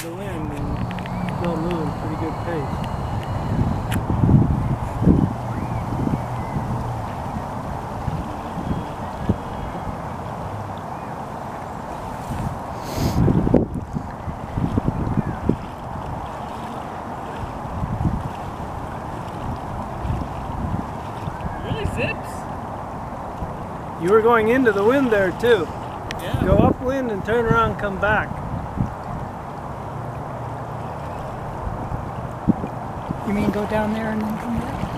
the wind and still moving pretty good pace. Zips. You were going into the wind there too. Yeah. Go upwind and turn around and come back. You mean go down there and then come back?